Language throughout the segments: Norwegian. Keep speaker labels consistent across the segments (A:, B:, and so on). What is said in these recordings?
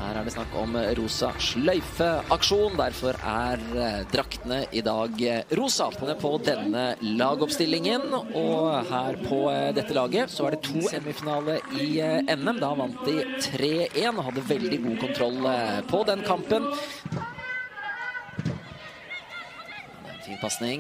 A: Her det snakk om rosa sløyfeaksjon, derfor draktene i dag rosa på denne lagoppstillingen. Og her på dette laget så det 2 semifinale i NM. Da vant de 3-1 og hadde veldig god kontroll på den kampen. En fin passning.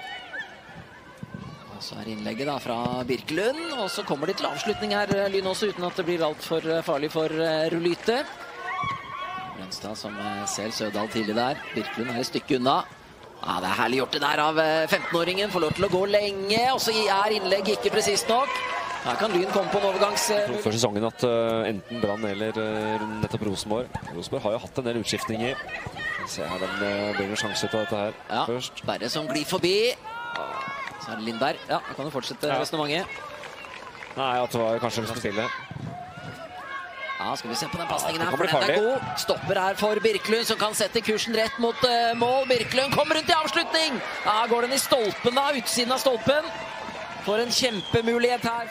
A: Og så innlegget da fra Birkelund, og så kommer de til avslutning her, Lyn også, uten at det blir alt for farlig for Rulyte. Brønstad som ser Sødal tidlig der. Birkelund et stykke unna. Ja, det herlig gjort det der av 15-åringen. Får lov til å gå lenge, og så innlegg ikke presist nok. Her kan Lyn komme på en overgangs...
B: For sesongen at enten Brann eller nettopp Rosenborg. Rosenborg har jo hatt en del utskiftninger. Se her, den blir en sjanse til dette her først.
A: Berre som glir forbi. Så det Lindberg. Ja, da kan du fortsette resonemanget.
B: Nei, at det var kanskje som spiller.
A: Ja, skal vi se på den passningen her, for den god. Stopper her for Birkelund, som kan sette kursen rett mot mål. Birkelund kommer rundt i avslutning. Ja, går den i stolpen da, utsiden av stolpen. Får en kjempemulighet her.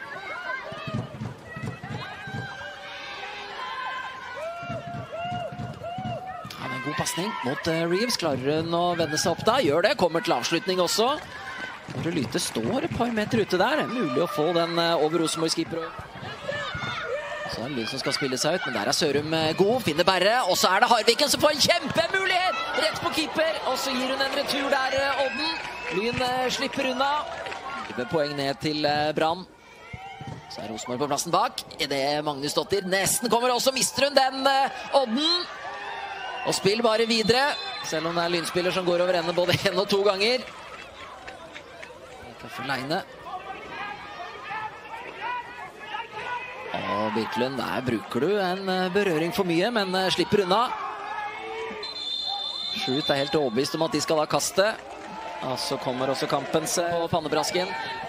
A: Ja, en god passning mot Reeves. Klarer hun å vende seg opp da? Gjør det, kommer til avslutning også. Rulyte står et par meter ute der. Det mulig å få den over Rosenborgs keeper. Så det Lyn som skal spille seg ut, men der Sørum god, finner Berre, og så det Harviken som får en kjempemulighet rett på keeper, og så gir hun en retur der, Odden. Lyn slipper unna. 20 poeng ned til Brann. Så Rosenborg på plassen bak. I det Magnus Dotter nesten kommer, og så mister hun den, Odden. Og spiller bare videre, selv om det Lynspiller som går over ende både 1 og 2 ganger. For Leine. Og Birkelund, der bruker du en berøring for mye, men slipper unna. Schut helt overbevist om at de skal da kaste. Og så kommer også kampens på pannebrasken.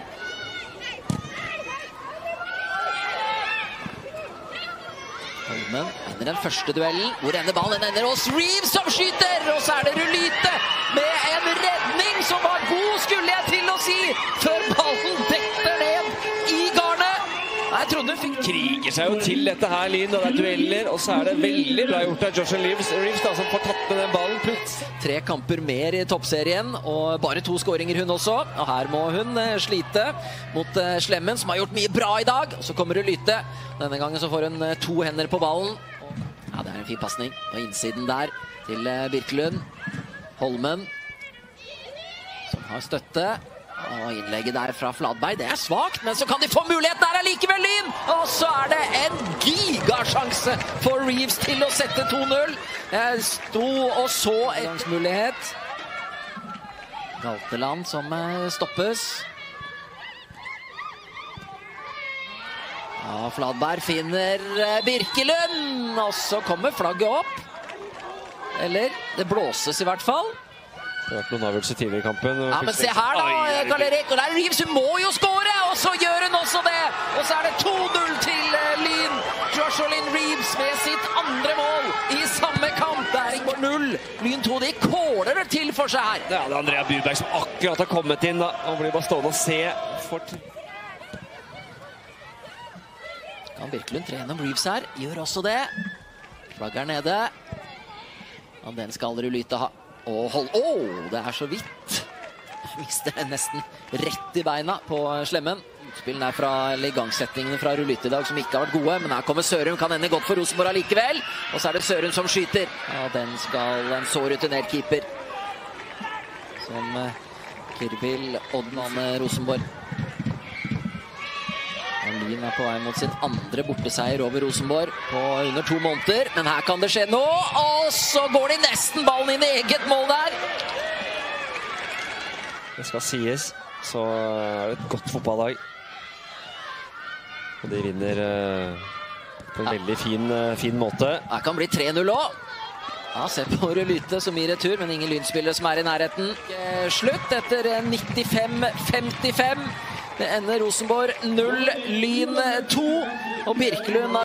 A: Holmen vinner den første duellen. Hvor ender ballen? Den ender hos Reeves som skyter! Og så det Rulyte med en redning som var god, skulle jeg til å si, før ballen detter ned i garnet. Jeg trodde hun
B: kriger seg jo til dette her, Lyn, og det dueller, og så det veldig bra gjort av Joshua Reeves da, som får tatt med den ballen. Plutt.
A: 3 kamper mer i toppserien, og bare 2 skåringer hun også. Og her må hun slite mot Slemmen, som har gjort mye bra i dag. Og så kommer Rulyte. Denne gangen så får hun 2 hender på ballen. Ja, det en fin passning på innsiden der til Birkelund. Holmen, som har støtte. Og innlegget der fra Fladberg, det svagt, men så kan de få mulighet der allikevel, Lyn! Og så det en gigasjanse for Reeves til å sette 2-0. Sto og så en gangsmulighet. Galteland som stoppes. Ja, Fladberg finner Birkelund, og så kommer flagget opp. Eller, det blåses i hvert fall.
B: Det har vært noen avgjørelser tidligere i kampen.
A: Ja, men se her da, Karl-Erik, og der Reeves, hun må jo skåre, og så gjør hun også det. Og så det 2-0 til Lyn. Jocelyn Reeves med sitt andre mål i samme kamp. Det ikke 0. Lyn 2, de kåler det til for seg her.
B: Ja, det Andrea Burberg som akkurat har kommet inn da. Han blir bare stående og se.
A: Kan Birkelund trene om Reeves her, gjør også det. Flagger nede. Og den skal Rulyte ha. Og det så vidt. Mister den nesten rett i beina på Slemmen. Utspillen fra igangsetningene fra Rulyte i dag som ikke har vært gode, men her kommer Sørum, kan ende godt for Rosenborg allikevel. Og så det Sørum som skyter. Ja, den skal en så rutinert keeper. Som Kirbil Odden Rosenborg. Lyn på vei mot sin andre borteseier over Rosenborg på under 2 måneder. Men her kan det skje nå, og så går de nesten ballen inn i eget mål der.
B: Det skal sies, så det et godt fotballag. Og de vinner på en veldig fin måte.
A: Det kan bli 3-0 også. Ja, se på Rulyte som gir retur, men ingen Lynspillere som i nærheten. Slutt etter 95-55. Det ender Rosenborg 0, Lyn 2, og Birkelund